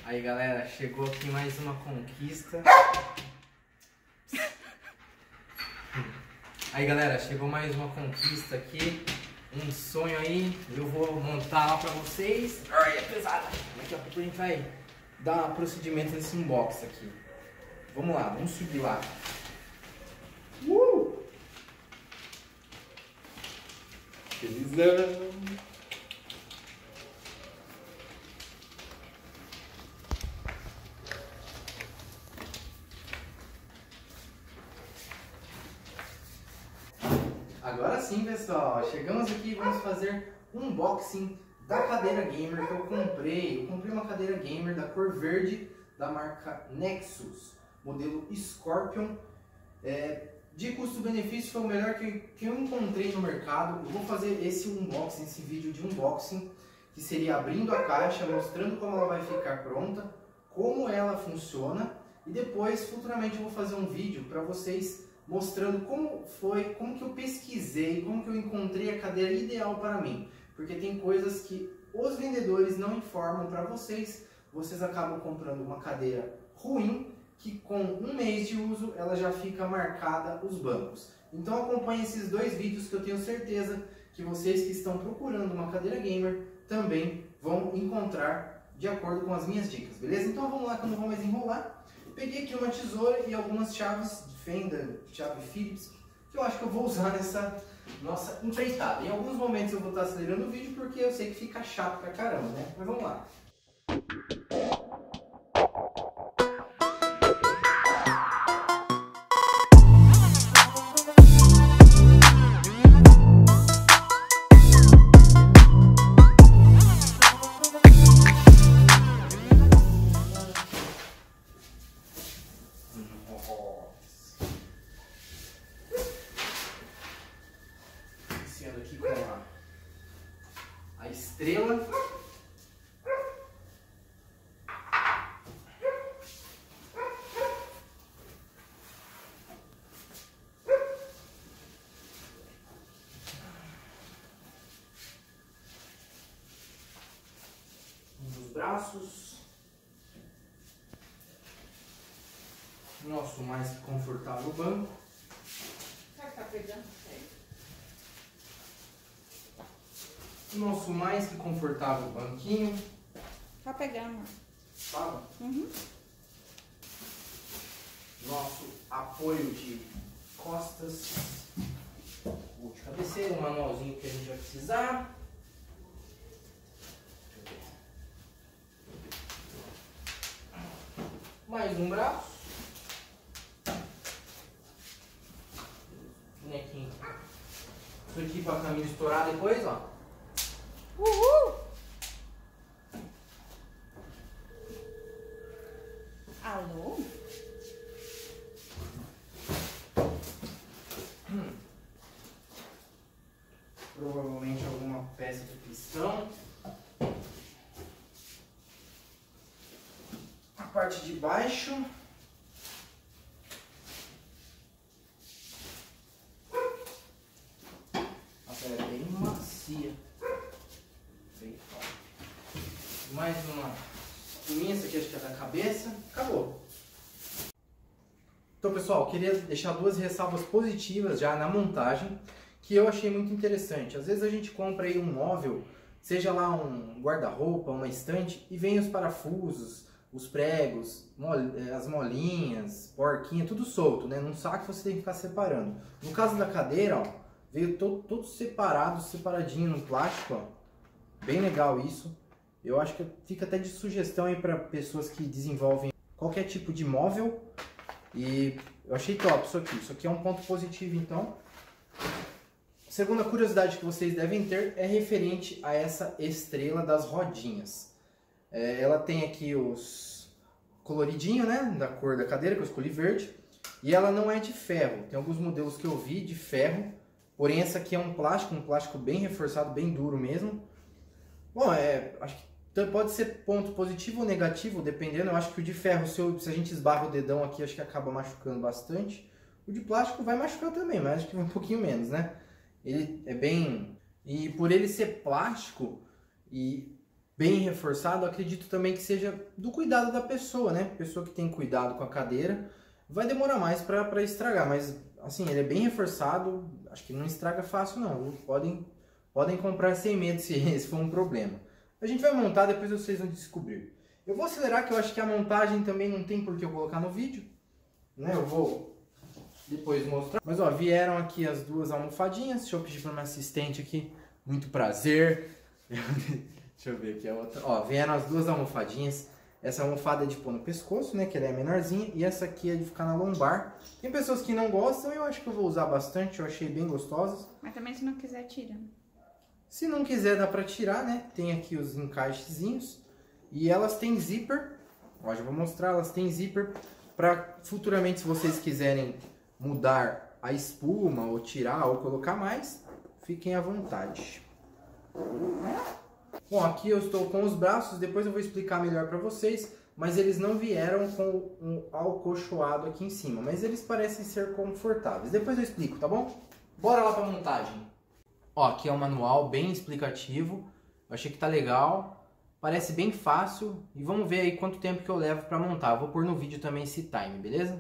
Aí galera, chegou aqui mais uma conquista. Aí galera, chegou mais uma conquista aqui. Um sonho aí, eu vou montar lá pra vocês. Ai, é pesada. Daqui a pouco a gente vai dar um procedimento nesse unboxing aqui. Vamos lá, vamos subir lá. Felizão. Agora sim, pessoal, chegamos aqui e vamos fazer um unboxing da cadeira gamer que eu comprei. Eu comprei uma cadeira gamer da cor verde da marca Nexus, modelo Scorpion. De custo-benefício foi o melhor que eu encontrei no mercado. Eu vou fazer esse unboxing, esse vídeo de unboxing, que seria abrindo a caixa, mostrando como ela vai ficar pronta, como ela funciona, e depois, futuramente, eu vou fazer um vídeo para vocês mostrando como que eu pesquisei, como que eu encontrei a cadeira ideal para mim. Porque tem coisas que os vendedores não informam para vocês, vocês acabam comprando uma cadeira ruim, que com um mês de uso ela já fica marcada os bancos. Então acompanhe esses dois vídeos que eu tenho certeza que vocês que estão procurando uma cadeira gamer também vão encontrar de acordo com as minhas dicas, beleza? Então vamos lá que eu não vou mais enrolar. Peguei aqui uma tesoura e algumas chaves de fenda, chave Phillips, que eu acho que eu vou usar nessa nossa empreitada. Em alguns momentos eu vou estar acelerando o vídeo porque eu sei que fica chato pra caramba, né? Mas vamos lá. Iniciando aqui com a estrela. Os braços. Nosso mais confortável banco. Será que tá pegando? Nosso mais que confortável banquinho. Tá pegando. Fala. Uhum. Nosso apoio de costas. O de cabeceira, um manualzinho que a gente vai precisar. Mais um braço. Bonequinho. Isso aqui para a camisa estourar depois, ó. Uhul! Alô? Provavelmente alguma peça de pistão. A parte de baixo. A pedra é bem macia. Bem forte. Mais uma espinha, essa aqui acho que é da cabeça. Acabou. Então, pessoal, queria deixar duas ressalvas positivas já na montagem, que eu achei muito interessante. Às vezes a gente compra aí um móvel, seja lá um guarda-roupa, uma estante, e vem os parafusos, os pregos, as molinhas, porquinha, tudo solto, né? Num saco você tem que ficar separando. No caso da cadeira, ó, veio todo separado, separadinho no plástico, ó. Bem legal isso. Eu acho que fica até de sugestão aí para pessoas que desenvolvem qualquer tipo de móvel. E eu achei top isso aqui. Isso aqui é um ponto positivo, então. Segunda curiosidade que vocês devem ter é referente a essa estrela das rodinhas. Ela tem aqui os coloridinho, né, da cor da cadeira, que eu escolhi verde. E ela não é de ferro. Tem alguns modelos que eu vi de ferro. Porém, essa aqui é um plástico bem reforçado, bem duro mesmo. Bom, acho que pode ser ponto positivo ou negativo, dependendo. Eu acho que o de ferro, se a gente esbarra o dedão aqui, acho que acaba machucando bastante. O de plástico vai machucar também, mas acho que um pouquinho menos, né? Ele é bem... E por ele ser plástico, e bem reforçado, acredito também que seja do cuidado da pessoa, né? Pessoa que tem cuidado com a cadeira, vai demorar mais para estragar, mas assim, ele é bem reforçado, acho que não estraga fácil não, viu? Podem comprar sem medo se esse for um problema. A gente vai montar, depois vocês vão descobrir. Eu vou acelerar, que eu acho que a montagem também não tem por que eu colocar no vídeo, né? Eu vou depois mostrar. Mas ó, vieram aqui as duas almofadinhas, deixa eu pedir para minha assistente aqui, muito prazer. Deixa eu ver aqui a outra. Ó, vieram as duas almofadinhas. Essa almofada é de pôr no pescoço, né? Que ela é menorzinha. E essa aqui é de ficar na lombar. Tem pessoas que não gostam, eu acho que eu vou usar bastante. Eu achei bem gostosas. Mas também se não quiser, tira. Se não quiser, dá pra tirar, né? Tem aqui os encaixezinhos. E elas têm zíper. Ó, já vou mostrar. Elas têm zíper pra futuramente, se vocês quiserem mudar a espuma, ou tirar, ou colocar mais, fiquem à vontade. Bom, aqui eu estou com os braços, depois eu vou explicar melhor para vocês, mas eles não vieram com um alcochoado aqui em cima, mas eles parecem ser confortáveis. Depois eu explico, tá bom? Bora lá para a montagem. Ó, aqui é um manual bem explicativo, eu achei que tá legal, parece bem fácil e vamos ver aí quanto tempo que eu levo para montar. Eu vou pôr no vídeo também esse time, beleza?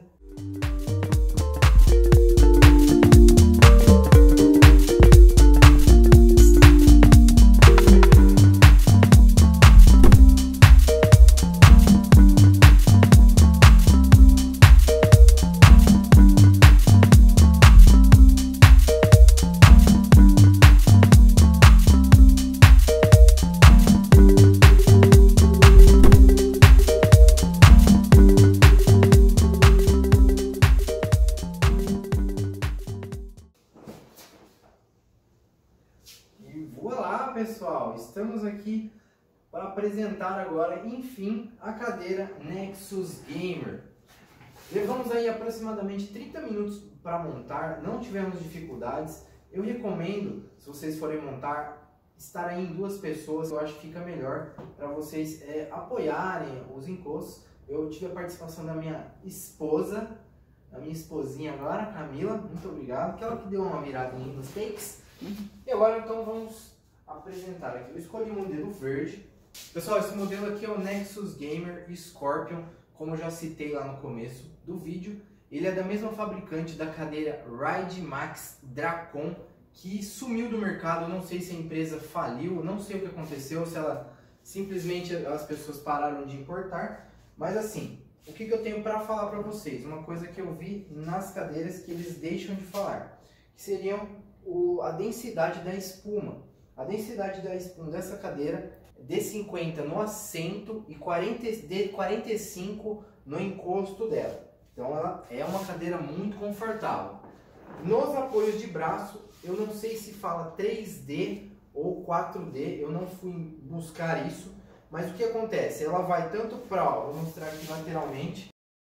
Pessoal, estamos aqui para apresentar agora, enfim, a cadeira Nexus Gamer. Levamos aí aproximadamente 30 minutos para montar, não tivemos dificuldades. Eu recomendo, se vocês forem montar, estar aí em duas pessoas, eu acho que fica melhor para vocês apoiarem os encostos. Eu tive a participação da minha esposa, a minha esposinha agora, Camila, muito obrigado, que ela que deu uma viradinha nos takes. E agora então vamos apresentar aqui. Eu escolhi o modelo verde. Pessoal, esse modelo aqui é o Nexus Gamer Scorpion, como eu já citei lá no começo do vídeo. Ele é da mesma fabricante da cadeira Ride Max Dracon, que sumiu do mercado. Eu não sei se a empresa faliu, não sei o que aconteceu, se ela simplesmente as pessoas pararam de importar. Mas assim, o que eu tenho para falar para vocês? Uma coisa que eu vi nas cadeiras que eles deixam de falar, que seriam a densidade da espuma. A densidade da espuma dessa cadeira é de 50 no assento e de 45 no encosto dela. Então ela é uma cadeira muito confortável. Nos apoios de braço, eu não sei se fala 3D ou 4D, eu não fui buscar isso. Mas o que acontece? Ela vai tanto para, vou mostrar aqui lateralmente.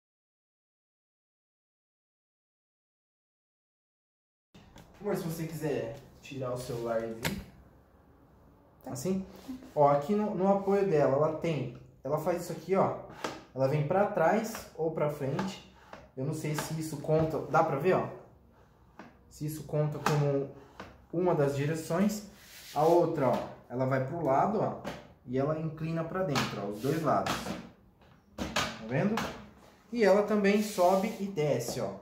Amor, se você quiser tirar o celular e vir. Assim, ó, aqui no apoio dela, ela faz isso aqui, ó, ela vem pra trás ou pra frente, eu não sei se isso conta, dá pra ver, ó, se isso conta como uma das direções. A outra, ó, ela vai pro lado, ó, e ela inclina pra dentro, ó, os dois lados, tá vendo? E ela também sobe e desce, ó,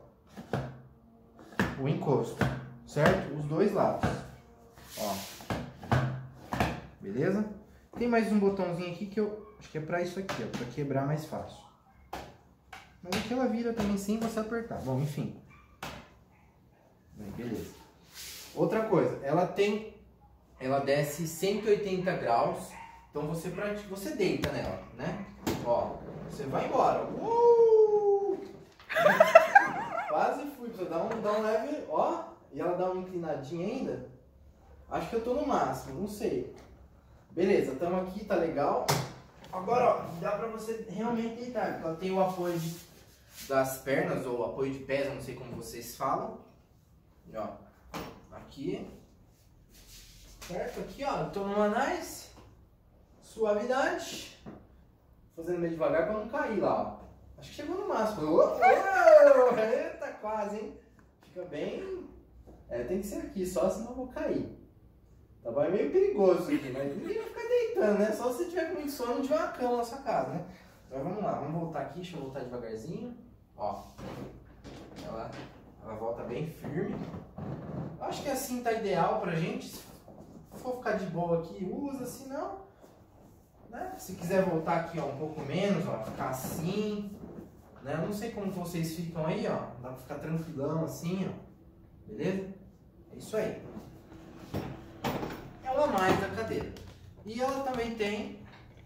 o encosto, certo? Os dois lados, ó. Beleza? Tem mais um botãozinho aqui que eu acho que é pra isso aqui, ó, pra quebrar mais fácil. Mas aqui ela vira também sem você apertar. Bom, enfim. Beleza. Outra coisa, ela desce 180 graus, então você deita nela, né? Ó, você vai embora. Quase fui, você dá um leve, ó, e ela dá uma inclinadinha ainda. Acho que eu tô no máximo, não sei. Beleza, estamos aqui, tá legal. Agora, ó, dá pra você realmente deitar, porque ela tem o apoio das pernas, ou apoio de pés, não sei como vocês falam. E, ó, aqui. Certo? Aqui, ó, eu tô numa nice. Suavidade. Fazendo meio devagar pra não cair lá, ó. Acho que chegou no máximo. Eita, quase, hein? Fica bem... tem que ser aqui, só senão eu vou cair. Tá bom? É meio perigoso isso aqui, mas ninguém vai ficar deitando, né? Só se você tiver com muito sono e não tiver uma cama na sua casa, né? Então vamos lá, vamos voltar aqui, deixa eu voltar devagarzinho. Ó, ela volta bem firme. Acho que assim tá ideal pra gente. Se for ficar de boa aqui, usa, se não, né? Se quiser voltar aqui, ó, um pouco menos, ó, ficar assim, né? Eu não sei como vocês ficam aí, ó. Dá pra ficar tranquilão assim, ó. Beleza? É isso aí. É uma mais da cadeira. E ela também tem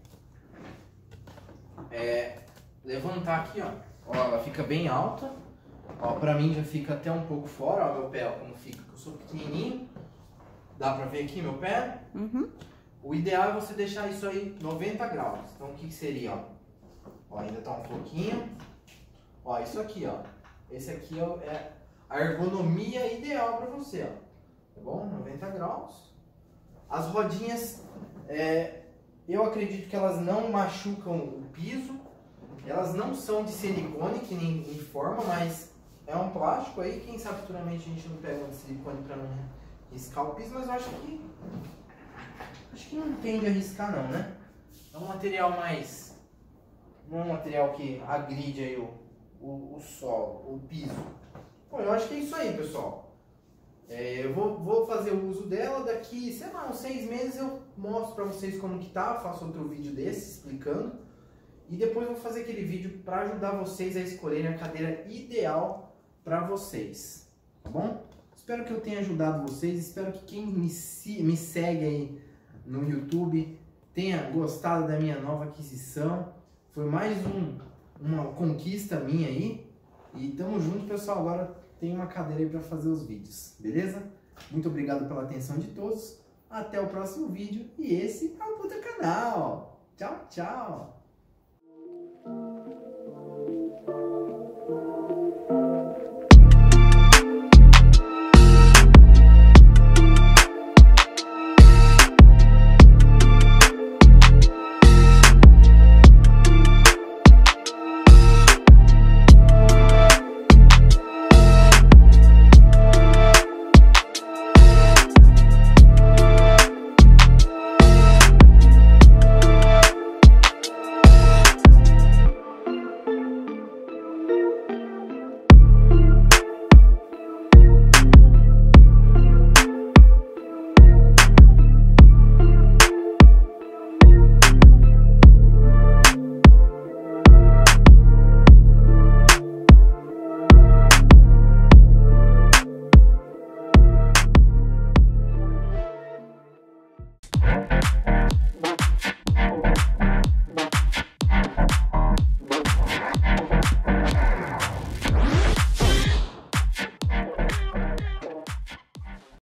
levantar aqui, ó. Ó, ela fica bem alta. Ó, pra mim já fica até um pouco fora, ó, meu pé, ó, como fica, que eu sou pequenininho. Dá pra ver aqui meu pé? Uhum. O ideal é você deixar isso aí 90 graus. Então o que que seria, ó? Ó, ainda tá um pouquinho. Ó, isso aqui, ó. Esse aqui é a ergonomia ideal pra você, ó. Tá bom? 90 graus. As rodinhas, eu acredito que elas não machucam o piso. Elas não são de silicone, que nem informa, mas é um plástico aí. Quem sabe futuramente a gente não pega um de silicone pra não riscar o piso, mas eu acho que não tende a riscar não, né? É um material mais... não é um material que agride aí o solo, o piso. Bom, eu acho que é isso aí, pessoal. Eu vou fazer o uso dela daqui, sei lá, uns 6 meses eu mostro pra vocês como que tá, faço outro vídeo desse explicando. E depois eu vou fazer aquele vídeo para ajudar vocês a escolherem a cadeira ideal para vocês, tá bom? Espero que eu tenha ajudado vocês, espero que quem me segue aí no YouTube tenha gostado da minha nova aquisição. Foi mais uma conquista minha aí. E tamo junto, pessoal. Agora tem uma cadeira aí para fazer os vídeos, beleza? Muito obrigado pela atenção de todos. Até o próximo vídeo. E esse é o Puta Canal. Tchau, tchau.